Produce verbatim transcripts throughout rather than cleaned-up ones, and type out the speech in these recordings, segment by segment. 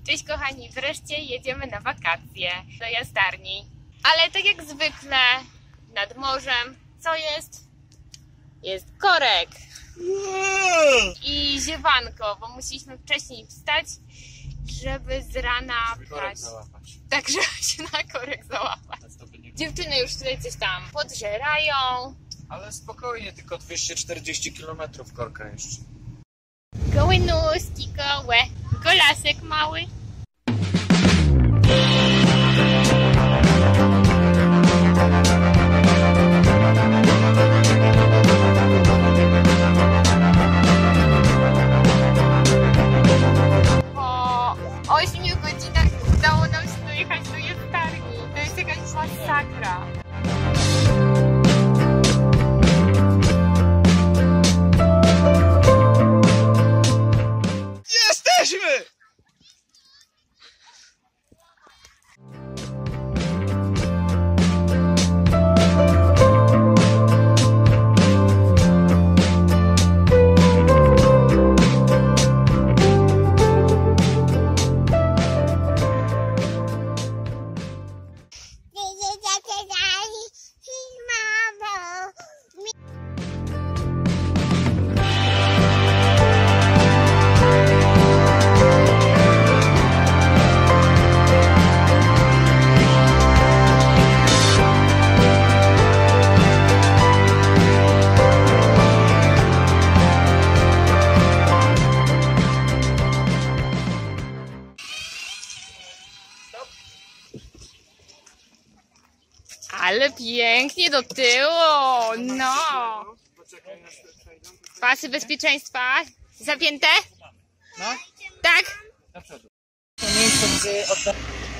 Cześć kochani, wreszcie jedziemy na wakacje do Jastarni. Ale tak jak zwykle nad morzem, co jest? Jest korek i ziewanko, bo musieliśmy wcześniej wstać, żeby z rana korek załapać. Tak, żeby się na korek załapać. Dziewczyny już tutaj coś tam podżerają. Ale spokojnie, tylko dwieście czterdzieści kilometrów korka jeszcze. Gołe nóżki, gołe, golasek mały. Po ośmiu godzinach udało nam się dojechać do Jastarni. To jest jakaś masakra. Jesteśmy! Ale pięknie do tyłu, no. Pasy bezpieczeństwa zapięte? No. Tak? Do przodu. To miejsce, gdzie odda...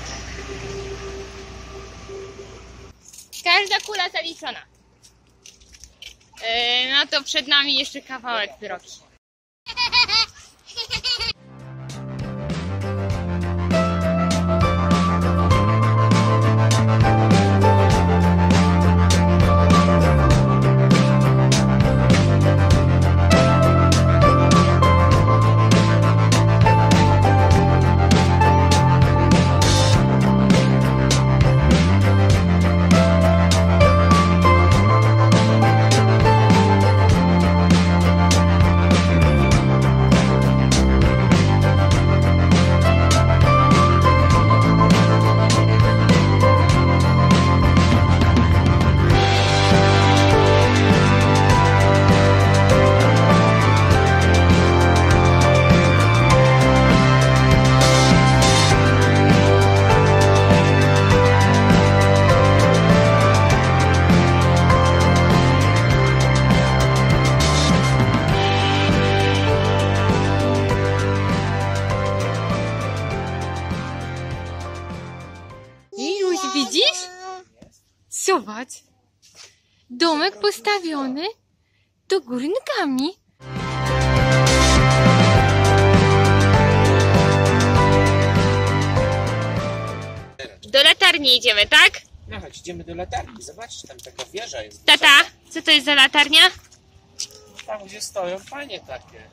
Każda kula zaliczona. Yy, no to przed nami jeszcze kawałek drogi. Widzisz? Zobacz. Domek postawiony do góry nogami. Do latarni idziemy, tak? No chodź, idziemy do latarni. Zobaczcie, tam taka wieża jest. Tata, co to jest za latarnia? Tam, gdzie stoją panie takie.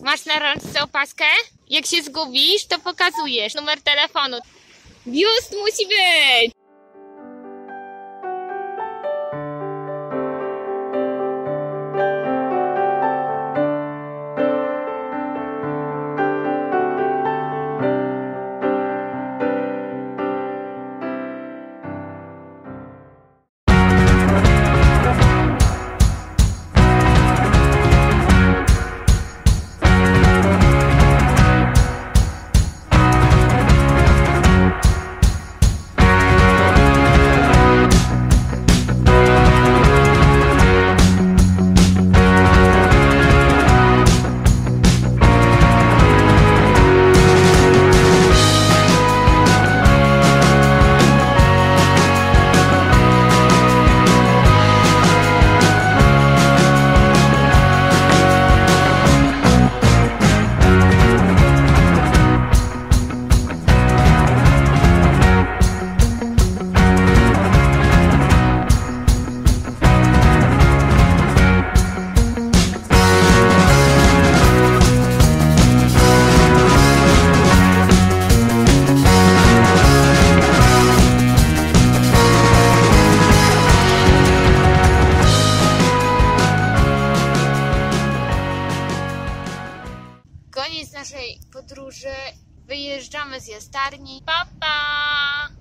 Masz na rączce opaskę? Jak się zgubisz, to pokazujesz numer telefonu. Biust musi być! Koniec naszej podróży. Wyjeżdżamy z Jastarni. Pa, pa!